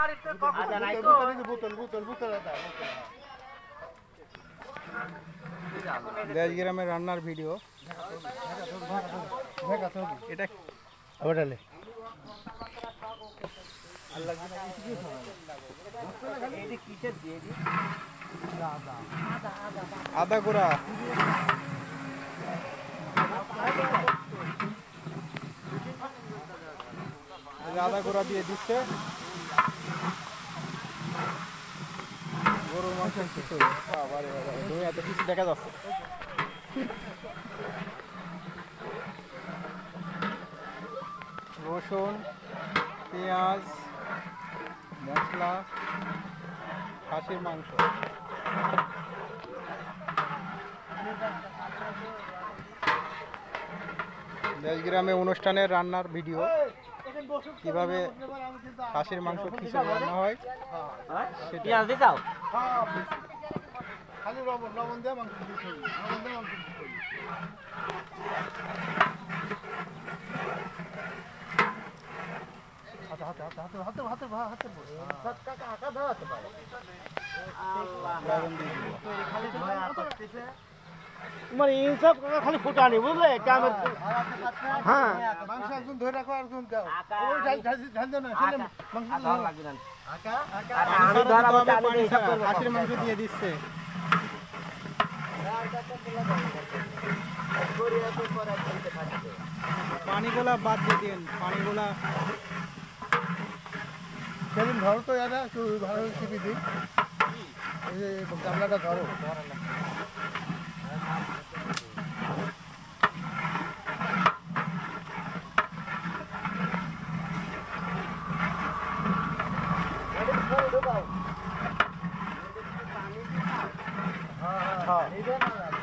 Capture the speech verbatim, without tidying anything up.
দেশ গ্রামের রান্নার ভিডিও এটা ওটালে আদা গুঁড়া আদা গুঁড়া দিয়ে দিচ্ছে গরুর মাংস কিছু এত কিছু দেখা যাচ্ছে রসুন পেঁয়াজ মশলা খাসির মাংস দেশ গ্রামে অনুষ্ঠানের রান্নার ভিডিও কিভাবে খাসির মাংস খিচুড়ি রান্না হয় পেঁয়াজ দিয়ে দাও খালি লবণ লবণ দিয়ে মাংস খিচুড়ি লবণ দিয়ে মাংস খিচুড়ি হাতে হাতে হাতে হাতে হাতে হাতে হাতে হাতে কাকা হাতে ধরাতে পারে তোমার ইনসাফ কাকা খালি ফুটানি বুঝলে কামের হ্যাঁ মাংস একজন ধরে রাখো আর একজন দাও ওই ঢাল ঢাল ঢাল দাও না সেটা মাংস ভালো লাগবে না কাকা আমি ধরাবো পানি খাসির মাংস দিয়ে দিচ্ছে পানিগুলা বাদ দিয়ে দিন পানিগুলা সেদিন ধরো তো দাদা একটু ভালো চিপি দিই এই যে গামলাটা ধরো হ্যাঁ হ্যাঁ